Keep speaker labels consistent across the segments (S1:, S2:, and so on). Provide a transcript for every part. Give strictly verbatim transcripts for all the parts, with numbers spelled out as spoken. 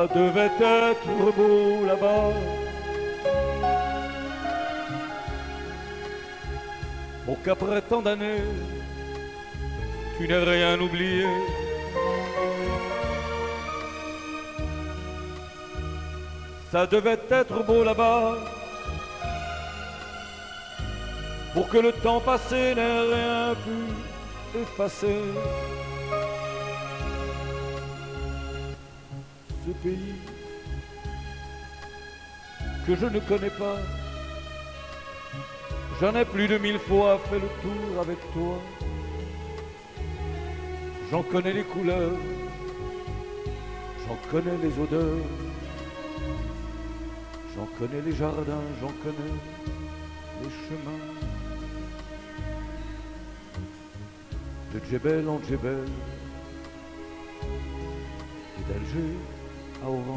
S1: Ça devait être beau là-bas, pour qu'après tant d'années, tu n'aies rien oublié. Ça devait être beau là-bas, pour que le temps passé n'ait rien pu effacer. Ce pays que je ne connais pas, j'en ai plus de mille fois fait le tour avec toi. J'en connais les couleurs, j'en connais les odeurs, j'en connais les jardins, j'en connais les chemins. De Djebel en Djebel, et d'Alger à Oran,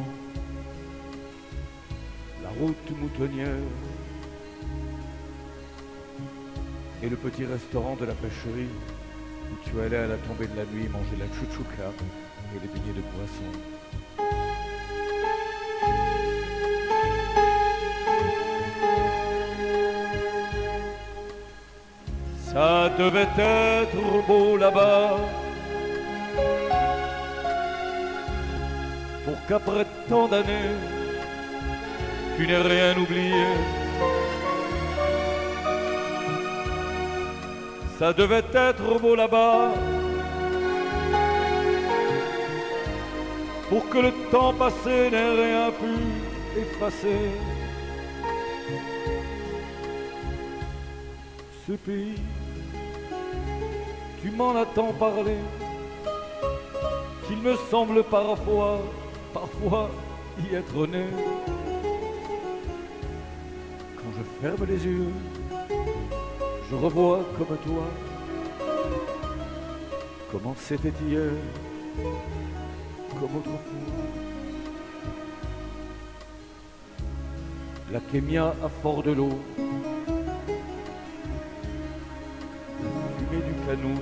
S1: la route moutonnière et le petit restaurant de la pêcherie où tu allais à la tombée de la nuit manger la chouchouka et les beignets de poisson. Ça devait être beau là-bas, pour qu'après tant d'années, tu n'aies rien oublié. Ça devait être beau là-bas, pour que le temps passé n'ait rien pu effacer. Ce pays, tu m'en as tant parlé, qu'il me semble parfois, parfois y être né. Quand je ferme les yeux, je revois comme toi, comment c'était hier, comme autrefois. La Kémia à fort de l'eau, la fumée du canou,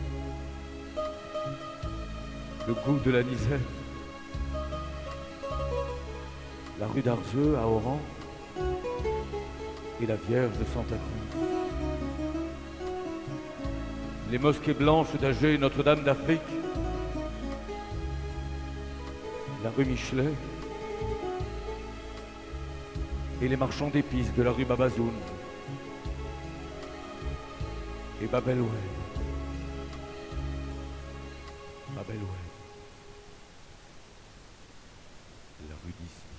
S1: le goût de la nisette, la rue d'Arzeux à Oran et la Vierge de Santa Cruz. Les mosquées blanches d'Alger, Notre-Dame d'Afrique, la rue Michelet et les marchands d'épices de la rue Babazoun et Bab el Oued. Bab el Oued. La rue Disney.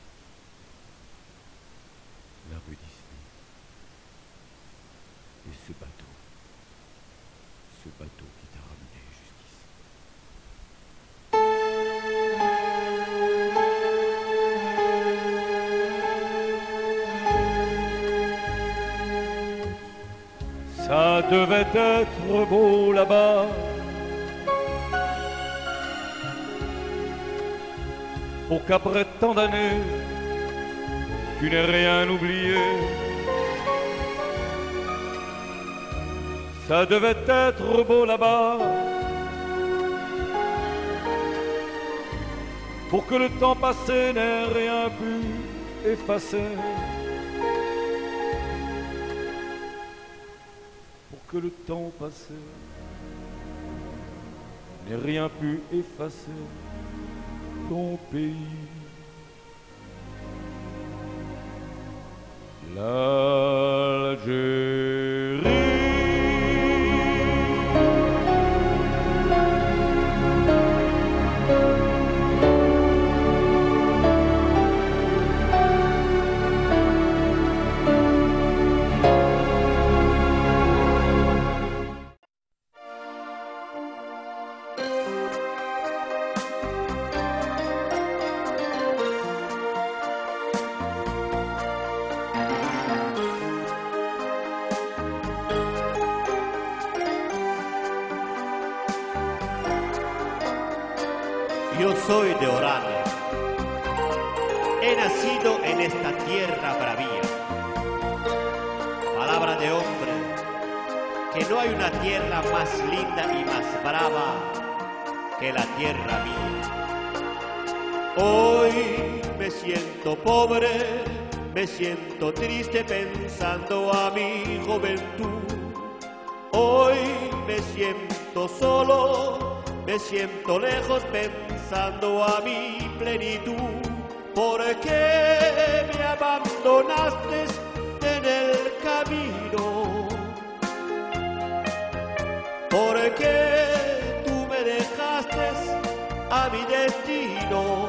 S1: La rue Disney. Et ce bateau. Ce bateau qui t'a ramené jusqu'ici. Ça devait être beau là-bas, pour qu'après tant d'années, tu n'aies rien oublié. Ça devait être beau là-bas, pour que le temps passé n'ait rien pu effacer. Pour que le temps passé n'ait rien pu effacer ton pays. L'Algérie.
S2: Yo soy de Orán, he nacido en esta tierra bravía. Palabra de hombre, que no hay una tierra más linda y más brava que la tierra mía. Hoy me siento pobre, me siento triste pensando a mi juventud. Hoy me siento solo, me siento lejos pensando a mi plenitud. ¿Por qué me abandonaste en el camino? ¿Por qué tú me dejaste a mi destino?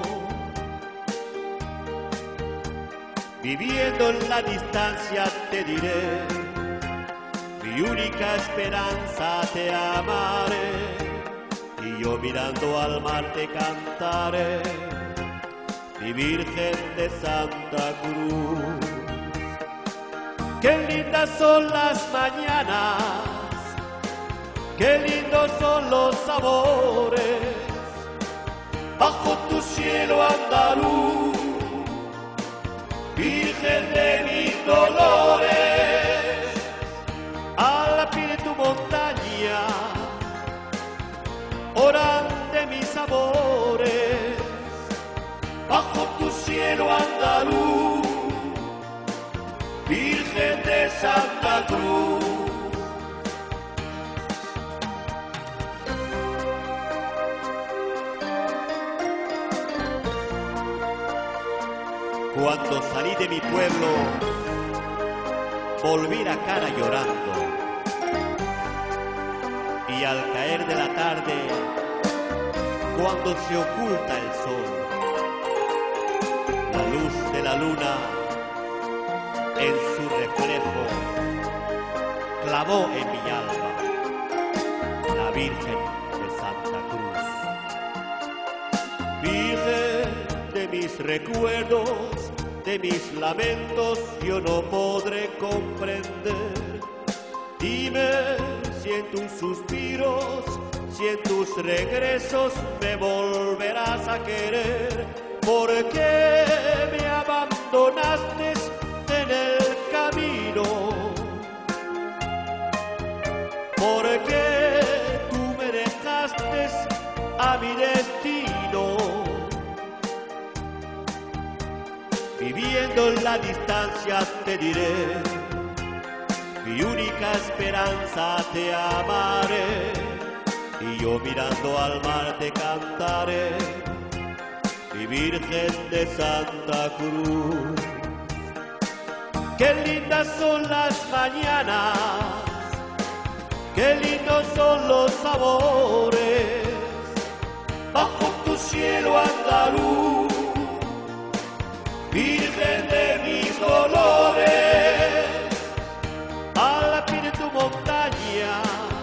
S2: Viviendo en la distancia te diré, mi única esperanza te amaré, y yo mirando al mar te cantaré, mi Virgen de Santa Cruz. Qué lindas son las mañanas, qué lindos son los sabores, bajo tu cielo andaluz, Virgen de mis dolores. Al pie de tu montaña oran de mis amores, bajo tu cielo andaluz, Virgen de Santa Cruz. Cuando salí de mi pueblo, volví la cara llorando, y al caer de la tarde, cuando se oculta el sol, la luz de la luna en su reflejo clavó en mi alma la Virgen de Santa Cruz. Virgen de mis recuerdos, de mis lamentos, yo no podré comprender. Dime si en tus suspiros, si en tus regresos me volverás a querer. ¿Por qué me abandonaste en el camino? ¿Por qué tú me dejaste a mi destino? Viviendo en la distancia te diré, mi única esperanza te amaré, y yo mirando al mar te cantaré, mi Virgen de Santa Cruz. Qué lindas son las mañanas, qué lindos son los sabores, bajo tu cielo andaluz, Virgen de mis dolores. Al pie de tu montaña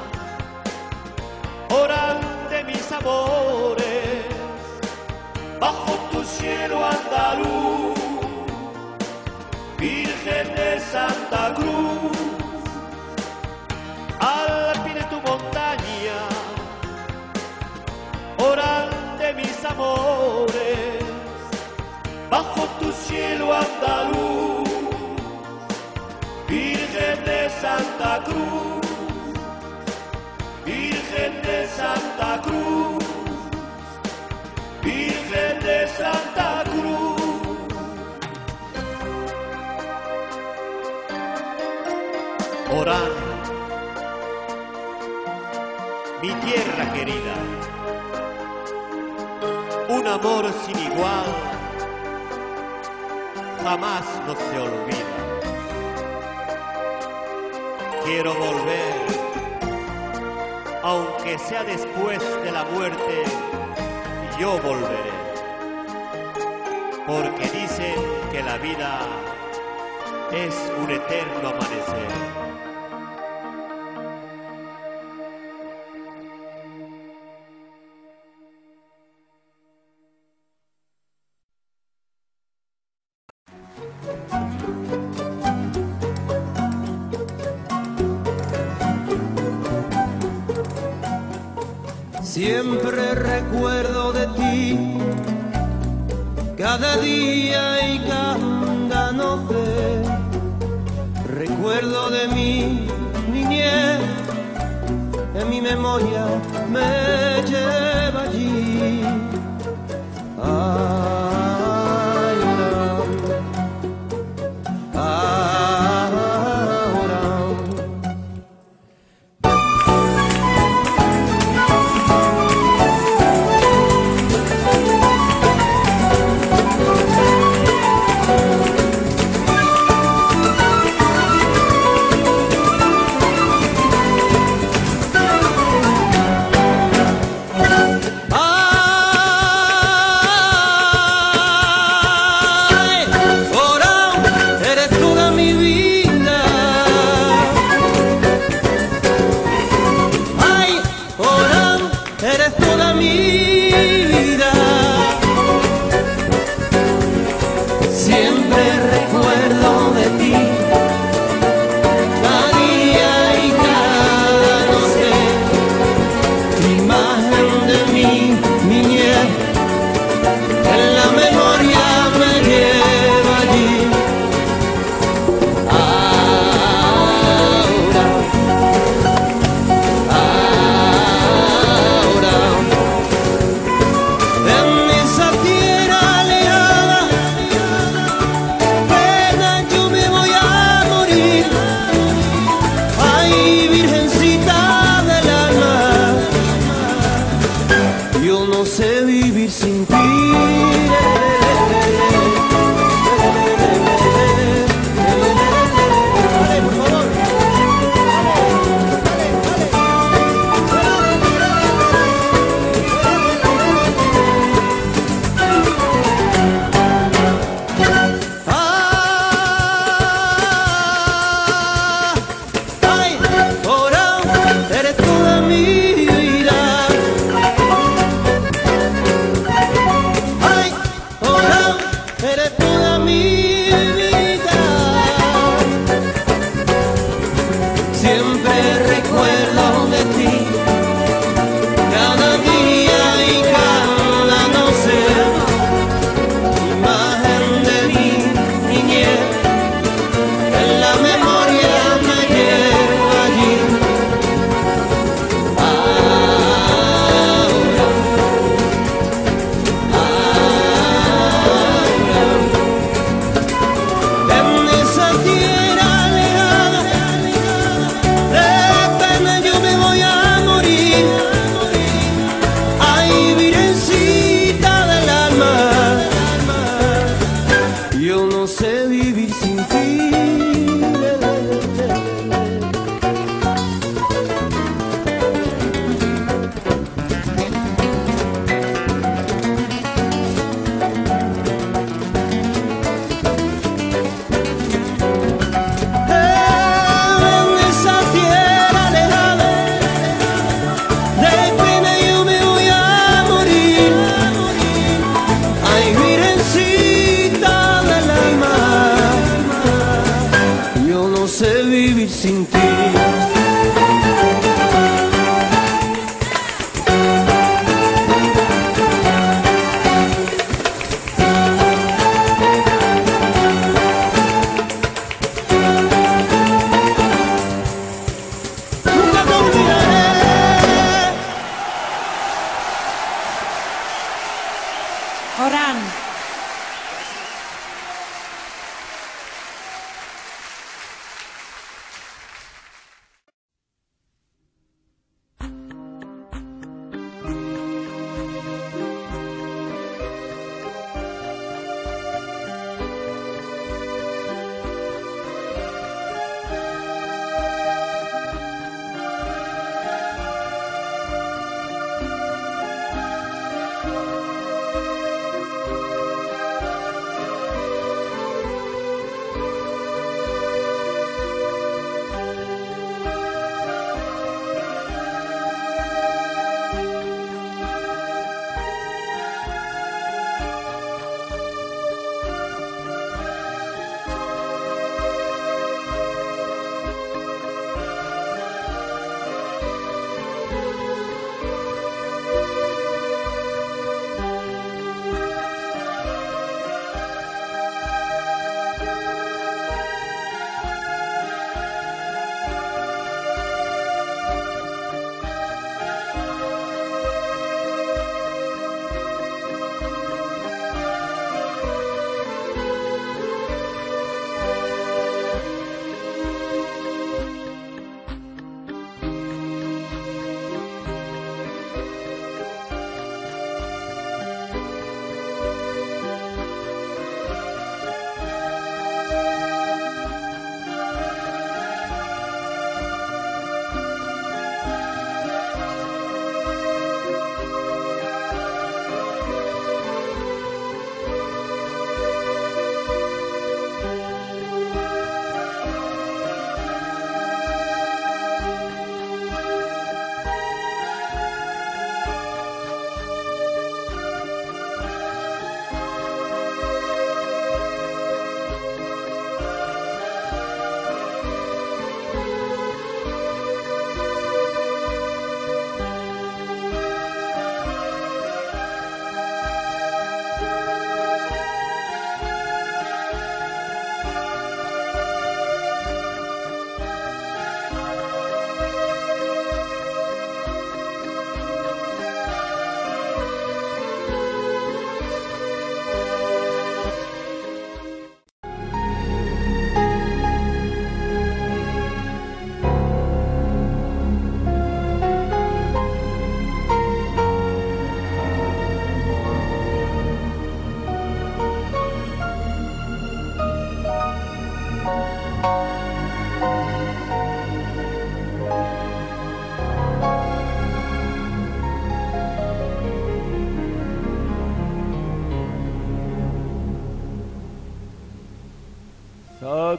S2: oran de mis amores, bajo tu cielo andaluz, Virgen de Santa Cruz. Al pie de tu montaña oran de mis amores, bajo tu cielo andaluz, Virgen de Santa Cruz, Virgen de Santa Cruz, Virgen de Santa Cruz. Orán, mi tierra querida, un amor sin igual jamás no se olvida. Quiero volver, aunque sea después de la muerte, yo volveré, porque dicen que la vida es un eterno amanecer.
S3: Siempre recuerdo de ti, cada día y cada noche. Recuerdo de mi niñez, en mi memoria me lleva allí. Ah, eres toda mi vida. Siempre recuerdo de ti, cada día y cada noche, imagen de mi niñez, en la memoria me lleva allí. Ahora, ahora,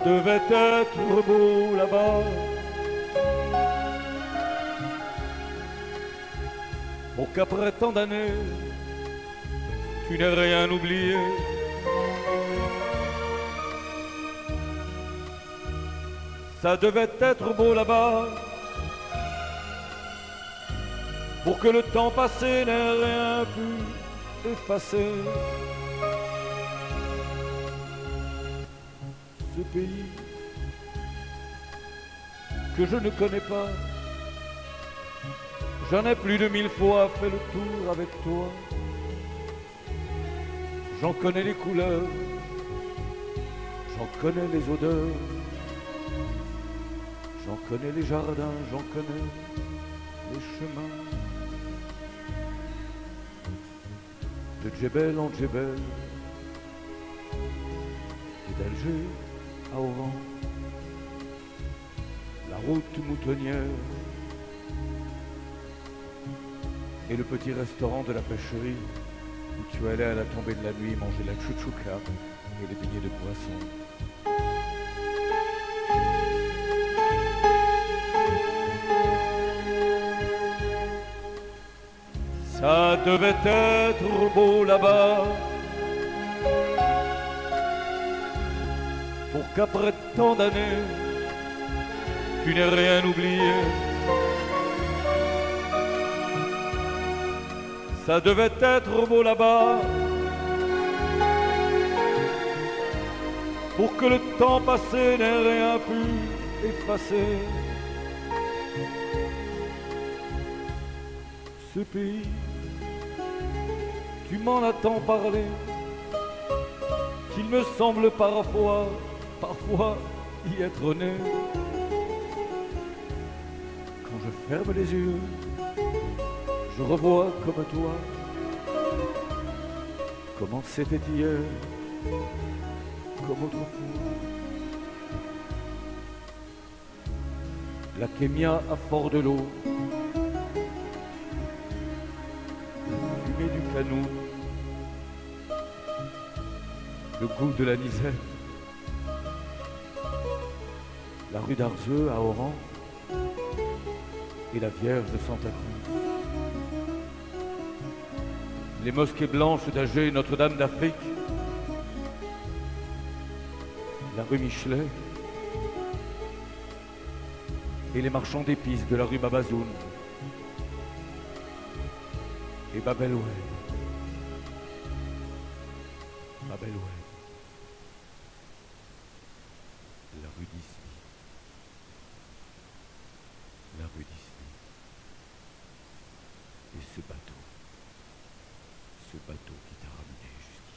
S1: devait être beau là-bas. Pour qu'après tant d'années, tu n'aies rien oublié. Ça devait être beau là-bas, pour que le temps passé n'ait rien pu effacer. Ce pays que je ne connais pas, j'en ai plus de mille fois fait le tour avec toi. J'en connais les couleurs, j'en connais les odeurs, j'en connais les jardins, j'en connais les chemins. De Djebel en Djebel, et d'Alger à Oran, la route moutonnière et le petit restaurant de la pêcherie où tu allais à la tombée de la nuit manger la chouchouka et les beignets de poisson. Ça devait être beau là-bas, pour qu'après tant d'années, tu n'aies rien oublié. Ça devait être beau là-bas, pour que le temps passé n'ait rien pu effacer. Ce pays, tu m'en as tant parlé, qu'il me semble parfois, parfois y être né. Quand je ferme les yeux, je revois comme toi, comment c'était hier, comme autrefois. La Kémia à fort de l'eau, la fumée du canou, le goût de la nisette, la rue d'Arzeux à Oran et la Vierge de Santa Cruz. Les mosquées blanches d'Alger, Notre-Dame d'Afrique, la rue Michelet et les marchands d'épices de la rue Babazoun et Bab el Oued. Bab el Oued, la rue Disney, la rue Disney et ce bateau. Ce bateau qui t'a ramené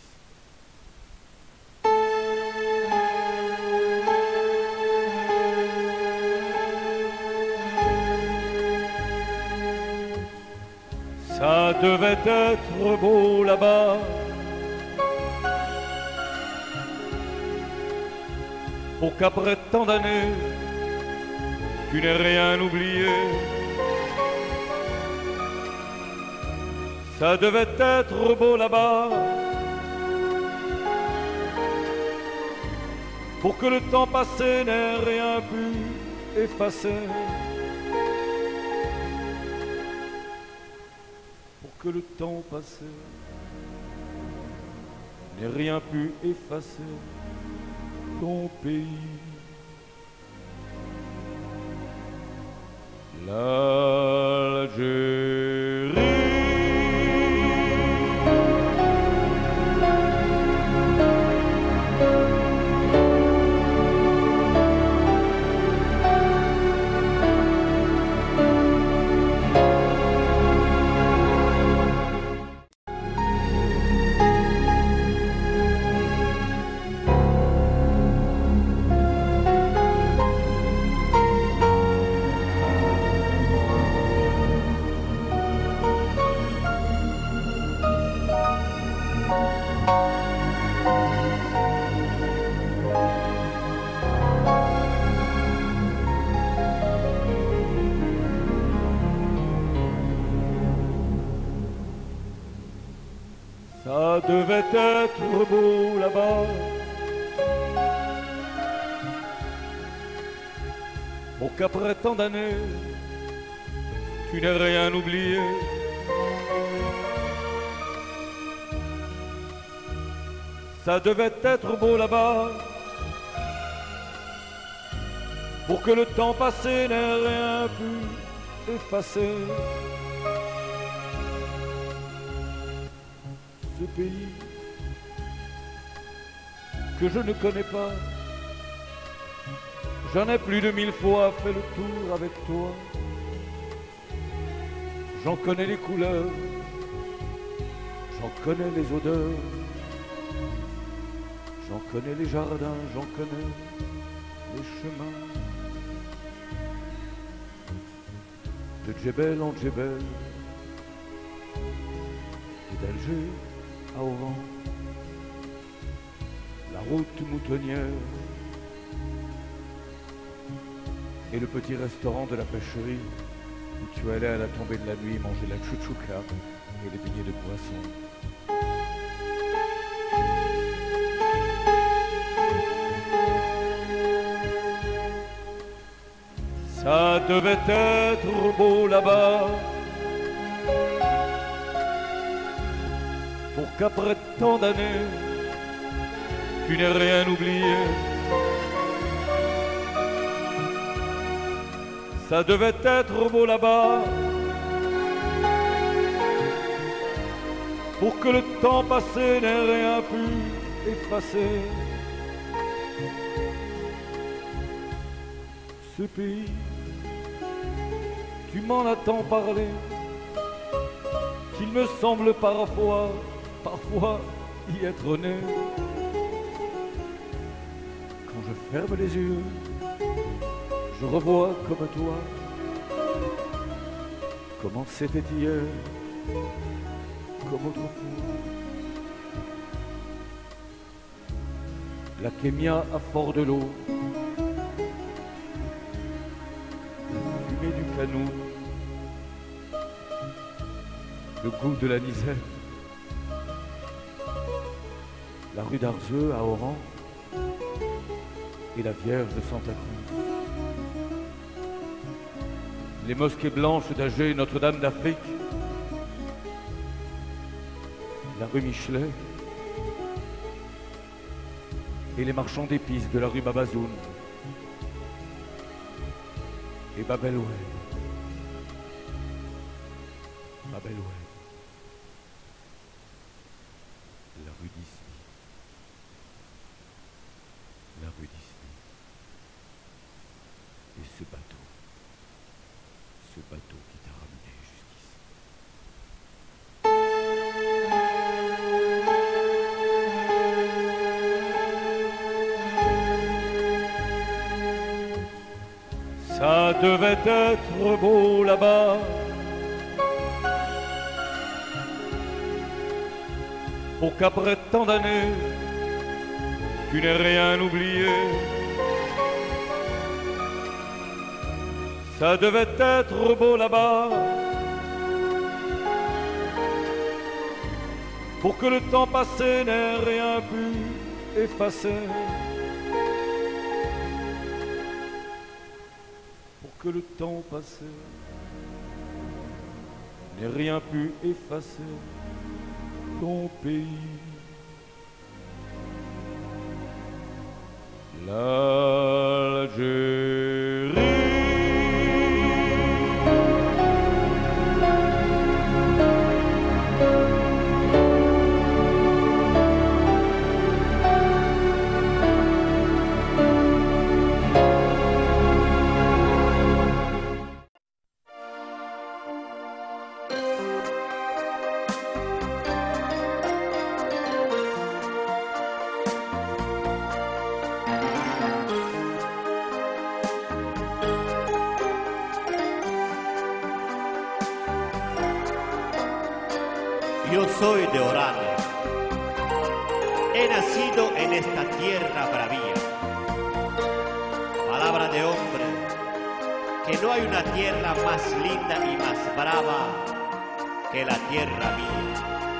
S1: jusqu'ici. Ça devait être beau là-bas, pour qu'après tant d'années, tu n'aies rien oublié. Ça devait être beau là-bas, pour que le temps passé n'ait rien pu effacer. Pour que le temps passé n'ait rien pu effacer ton pays. L'Algérie. Ça devait être beau là-bas, pour qu'après tant d'années, tu n'aies rien oublié. Ça devait être beau là-bas, pour que le temps passé n'ait rien pu effacer. Ce pays que je ne connais pas, j'en ai plus de mille fois fait le tour avec toi. J'en connais les couleurs, j'en connais les odeurs, j'en connais les jardins, j'en connais les chemins. De Djebel en Djebel, et d'Alger à Oran, la route moutonnière et le petit restaurant de la pêcherie où tu allais à la tombée de la nuit manger la chouchouka et les beignets de poisson. Ça devait être beau là-bas, pour qu'après tant d'années, tu n'aies rien oublié. Ça devait être beau là-bas, pour que le temps passé n'ait rien pu effacer. Ce pays, tu m'en as tant parlé, qu'il me semble parfois, parfois y être né. Quand je ferme les yeux, je revois comme toi, comment c'était hier, comme autrefois. La Kémia à fort de l'eau, du canot, le goût de la nisette, la rue d'Arzeux à Oran et la Vierge de Santa Cruz, les mosquées blanches d'Alger, Notre-Dame d'Afrique, la rue Michelet et les marchands d'épices de la rue Babazoun et Bab el Oued. Bab el Oued. La rue Disney. La rue Disney. Et ce bateau. Ce bateau qui t'a ramené jusqu'ici. Ça devait être beau là-bas, pour qu'après tant d'années, tu n'aies rien oublié. Ça devait être beau là-bas, pour que le temps passé n'ait rien pu effacer. Que le temps passé n'ait rien pu effacer ton pays. L'Algérie.
S2: Yo soy de Orán, he nacido en esta tierra bravía. Palabra de hombre, que no hay una tierra más linda y más brava que la tierra mía.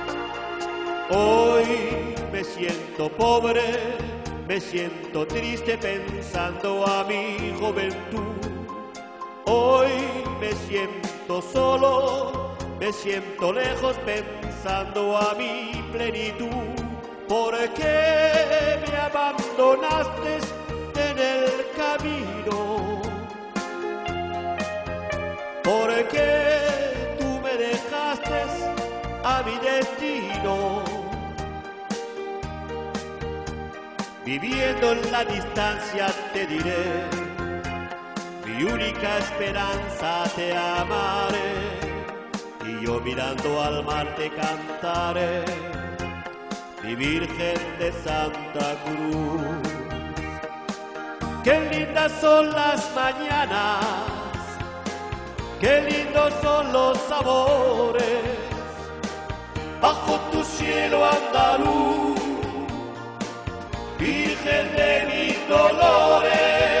S2: Hoy me siento pobre, me siento triste pensando a mi juventud. Hoy me siento solo, me siento lejos pensando a mi plenitud. ¿Por qué me abandonaste en el camino? ¿Por qué tú me dejaste a mi destino? Viviendo en la distancia te diré, mi única esperanza te amaré, y yo mirando al mar te cantaré, mi Virgen de Santa Cruz. Qué lindas son las mañanas, qué lindos son los sabores, bajo tu cielo andaluz, Virgen de mis dolores.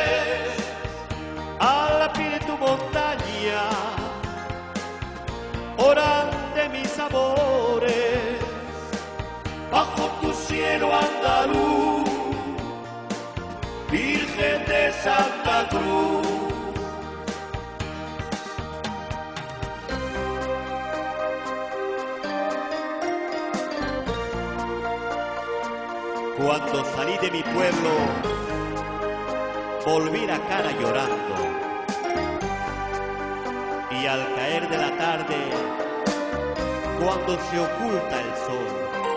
S2: Al pie de tu montaña oran de mis amores, bajo tu cielo andaluz, Virgen de Santa Cruz. Cuando salí de mi pueblo, volví la cara llorando, y al caer de la tarde, cuando se oculta el sol,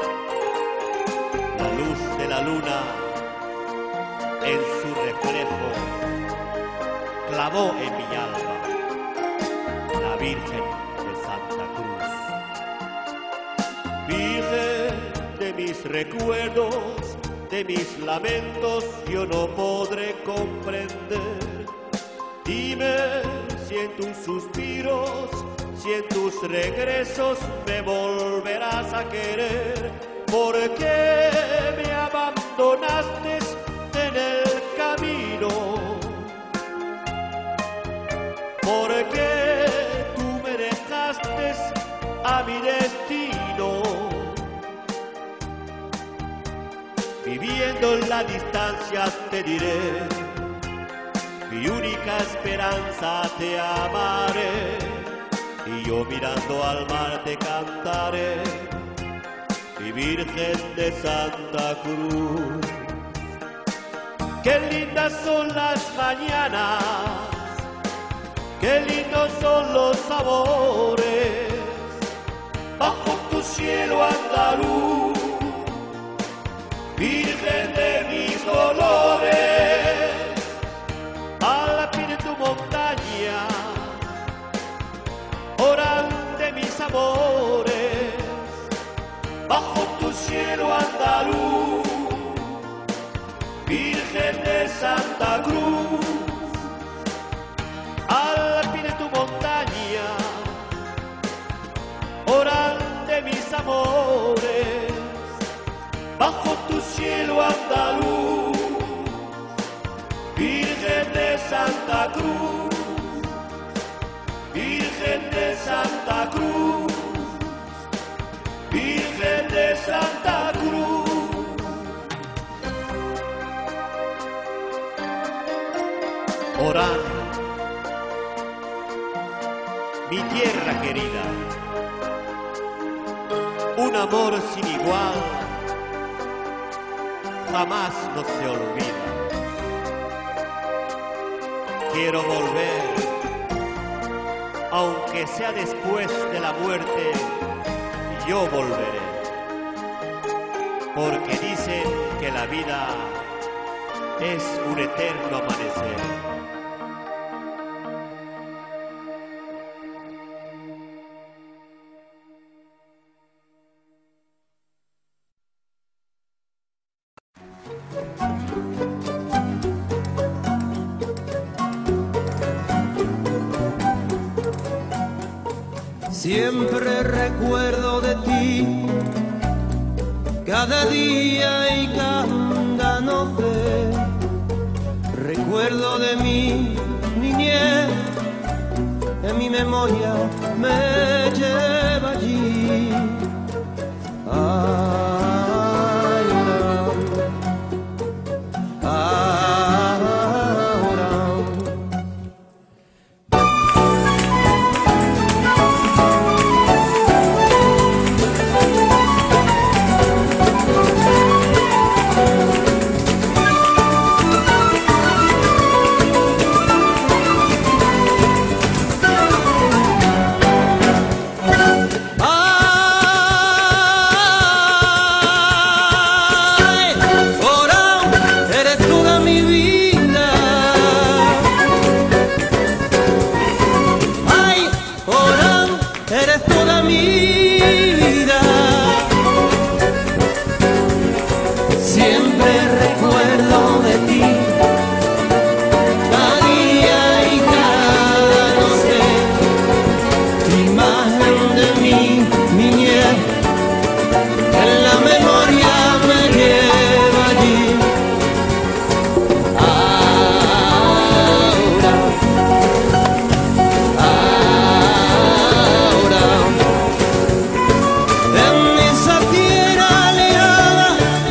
S2: la luz de la luna en su reflejo clavó en mi alma la Virgen de Santa Cruz. Virgen de mis recuerdos, de mis lamentos, yo no podré comprender. Dime si en tus suspiros, si en tus regresos me volverás a querer. ¿Por qué me abandonaste en el camino? ¿Por qué tú me dejaste a mi destino? Viviendo en la distancia te diré, mi única esperanza te amaré, y yo mirando al mar te cantaré, mi Virgen de Santa Cruz. Qué lindas son las mañanas, qué lindos son los sabores, bajo tu cielo andaluz, Virgen de mis dolores. Al pie de tu montaña oran de mis amores, bajo tu cielo andaluz, Virgen de Santa Cruz. Al pie de tu montaña oran de mis amores, bajo tu cielo andaluz, Virgen de Santa Cruz, Virgen de Santa Cruz, Virgen de Santa Cruz. Orán, mi tierra querida, un amor sin igual jamás no se olvida. Quiero volver, aunque sea después de la muerte, yo volveré, porque dicen que la vida es un eterno amanecer.
S3: Siempre recuerdo de ti, cada día y cada noche. Recuerdo de mi niñez, en mi memoria me lleva allí. Ahora, ahora. eres toda mi vida. Siempre recuerdo de ti, cada día y cada noche, imagen de mi niñez, en la memoria me lleva allí. Ahora, ahora, en esa tierra alejada,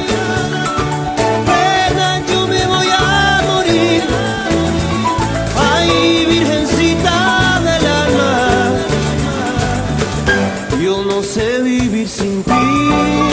S3: pena yo me voy a morir. Ay, Virgencita del alma, yo no sé vivir sin ti.